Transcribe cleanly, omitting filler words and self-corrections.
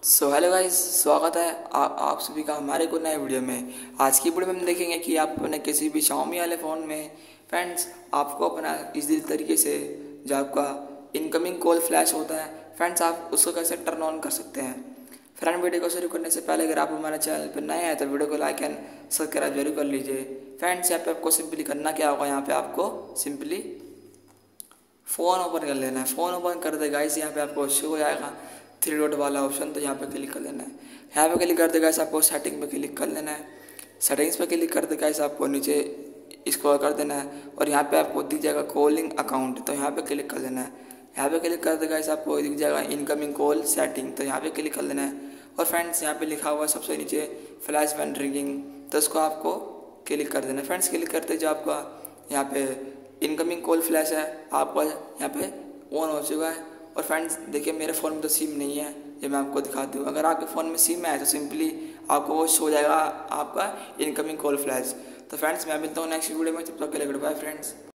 So hello guys, स्वागत है आप सभी का हमारे को नए वीडियो में। आज की वीडियो में हम देखेंगे कि आप अपने किसी भी Xiaomi वाले फ़ोन में फ्रेंड्स आपको अपना इस तरीके से जो आपका इनकमिंग कॉल फ्लैश होता है फ्रेंड्स, आप उसको कैसे टर्न ऑन कर सकते हैं। फ्रेंड, वीडियो को शुरू करने से पहले अगर आप हमारे चैनल पर नए हैं तो वीडियो को लाइक एंड सब्सक्राइब जरूर कर लीजिए। फ्रेंड्स, यहाँ पे आपको सिंपली करना क्या होगा, यहाँ पे आपको सिंपली फ़ोन ओपन कर लेना है। फ़ोन ओपन कर दे गाइस, यहाँ पे आपको शो हो जाएगा 3 डॉट वाला ऑप्शन, तो यहाँ पे क्लिक कर लेना है। यहाँ पे क्लिक करते गाइस आपको सेटिंग पे क्लिक कर लेना है। सेटिंग्स पे क्लिक करते गाइस आपको नीचे स्क्रॉल कर देना है और यहाँ पे आपको दिख जाएगा कॉलिंग अकाउंट, तो यहाँ पे क्लिक कर लेना है। यहाँ पे क्लिक करते गाइस आपको दिख जाएगा इनकमिंग कॉल सेटिंग, तो यहाँ पे क्लिक कर लेना है। और फ्रेंड्स, यहाँ पे लिखा हुआ सबसे नीचे फ्लैश व्हेन रिंगिंग, तो उसको आपको क्लिक कर देना है। फ्रेंड्स, क्लिक करते जो आपका यहाँ पे इनकमिंग कॉल फ्लैश है आपका यहाँ पे ऑन हो चुका है। और फ्रेंड्स देखिए, मेरे फ़ोन में तो सिम नहीं है, ये मैं आपको दिखाती हूँ। अगर आपके फ़ोन में सिम है तो सिंपली आपको वो शो हो जाएगा आपका इनकमिंग कॉल फ्लैश। तो फ्रेंड्स, मैं मिलता हूँ नेक्स्ट वीडियो में, तब तक के लिए गुड बाय फ्रेंड्स।